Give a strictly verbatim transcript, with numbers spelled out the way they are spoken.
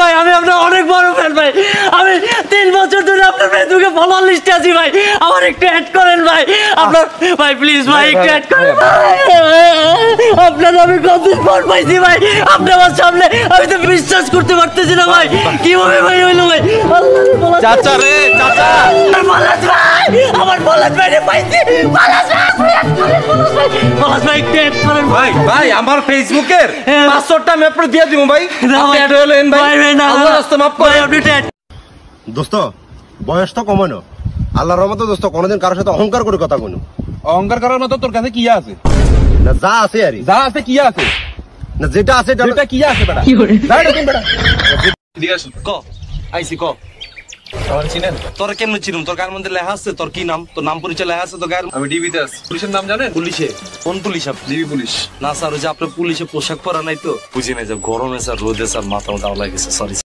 ভাই, আমি আপনার অনেক বড় ফ্যান ভাই। আমি তিন বছর ধরে আপনার ফেসবুকে ফলোয়ার লিস্টে আছি ভাই। আমার একটু অ্যাড করেন ভাই। আপনার ভাই প্লিজ ভাই একটু অ্যাড করেন ভাই। আপনার আমি কতদিন পর পাইছি ভাই, আপনি আমার সামনে, আমি তো বিশ্বাস করতে পারতেছি না ভাই। কিভাবে ভাই হইলো ভাই? আল্লাহ চাচা রে চাচা, পলাশ ভাই, আমার পলাশ ভাই রে পাইছি। পলাশ ভাই, পলাশ ভাই একটু অ্যাড করেন ভাই। ভাই আমার ফেসবুকের পাসওয়ার্ডটা আমি আপনাকে দিয়ে দিব ভাই। না আপনি ভাই, অ্যাড হলেন ভাই। ভাই, ভাই, না, আল্লাহ না। রাস্তা মাফ ভাই, করেন। আপনি একটু add দোস্ত বয়স তো কমানো, আল্লাহর রহমতে দোস্ত কোনোদিন কারোর সাথে অহংকার করে কথা কইনো অহংকার করার মতো তোর কাছে কি আছে? না, যা আছে আরই, যা আছে কি আছে? না যেটা আছে এটা- এটা কি আছে বেটা? যা এটা কিন বেটা। এদিকে আসুন। ক আইসি ক আমার চিনেন? তোর কেমন চিনুম? তোর গায়ের মধ্যে লেখা আছে তোর কি নাম, তোর নাম পরিচয় লেখা আছে তোর গায়ের? আমি ডিবিতে আছি। পুলিশের নাম জানেন? পুলিশে? কোন পুলিশ আপনি? DB police. না স্যার, ওই যে আপনার পুলিশে পোশাক পরা নাই তো, বুঝি নাই যে গরমে স্যার, রোদে স্যার মাথা মাথা লাগেছে, সরি